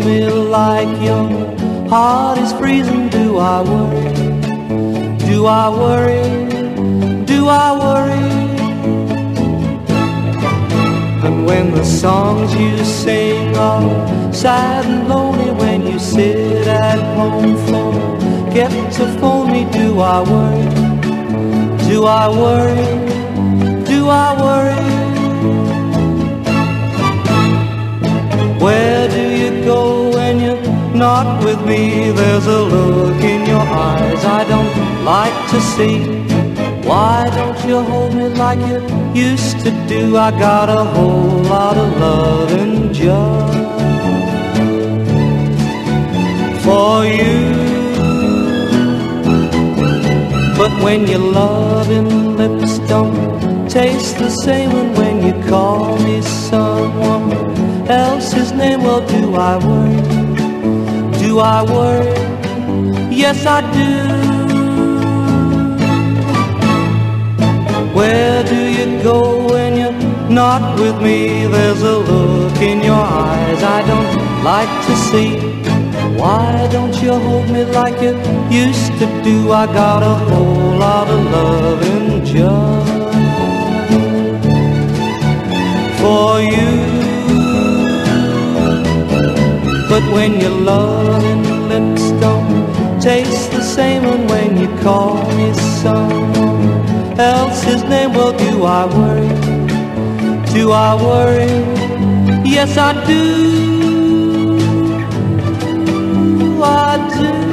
me like your heart is freezing? Do I worry? Do I worry? Do I worry? And when the songs you sing are sad and lonely, when you sit at home forget to phone me, do I worry? Do I worry? Do I worry? Where do you go when you're not with me? There's a look in your eyes I don't like to see. Why don't you hold me like you used to do? I got a whole lot of love and joy for you. But when your loving lips don't taste the same, and when you call me someone else's name, well, do I worry? Do I worry? Yes, I do. Where do you go when you're not with me? There's a look in your eyes I don't like to see. Why don't you hold me like you used to do? I got a whole lot of love and joy for you. But when your loving lips don't taste the same, and when you call me someone else's name, well, do I worry? Do I worry? Yes, I do. I do.